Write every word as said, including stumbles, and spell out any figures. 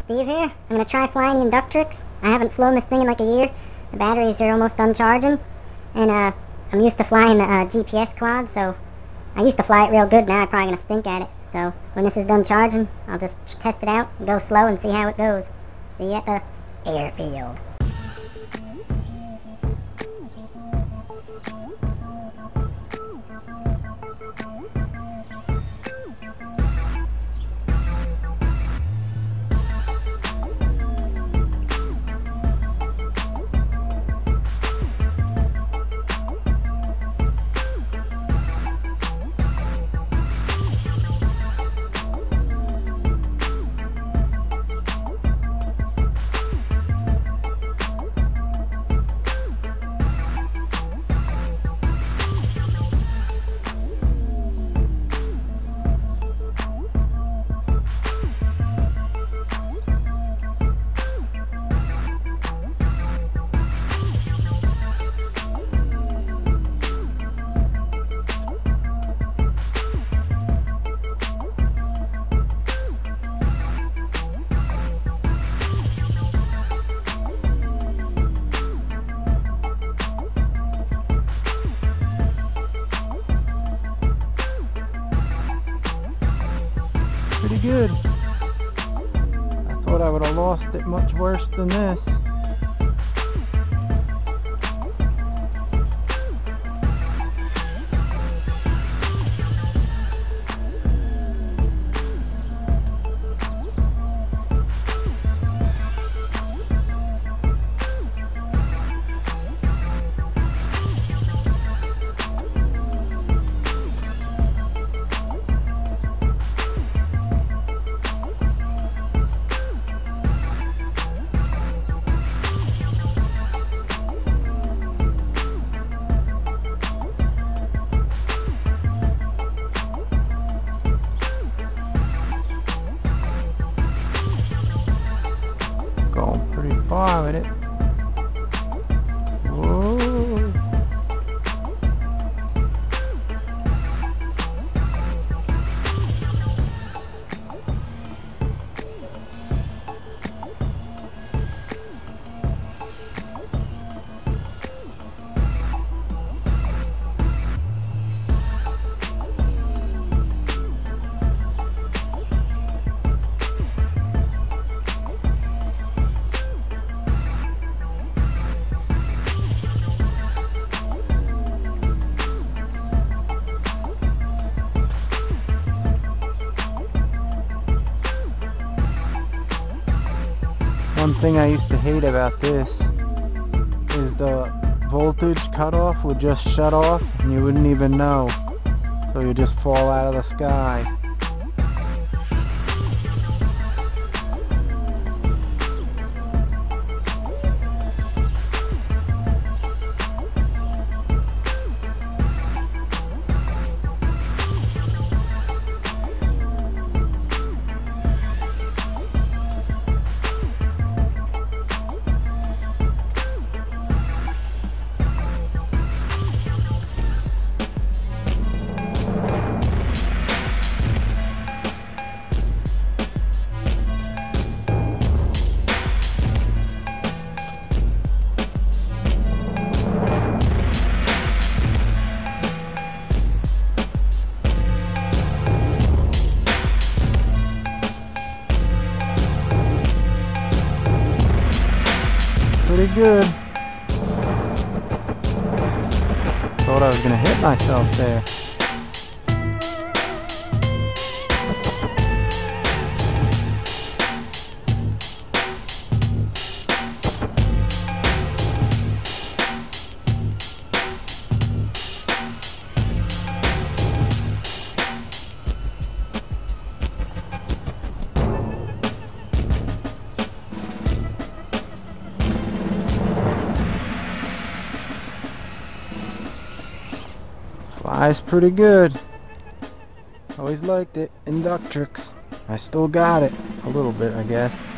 Steve here. I'm going to try flying the Inductrix. I haven't flown this thing in like a year. The batteries are almost done charging. And uh, I'm used to flying the uh, G P S quad, so I used to fly it real good. Now I'm probably going to stink at it. So when this is done charging, I'll just test it out, go slow and see how it goes. See you at the airfield. Pretty good. I thought I would have lost it much worse than this. Going pretty far with it. Whoa. One thing I used to hate about this is the voltage cutoff would just shut off and you wouldn't even know. So you just fall out of the sky. Pretty good. Thought I was gonna hit myself there. Flies pretty good. Always liked it. Inductrix. I still got it. A little bit, I guess.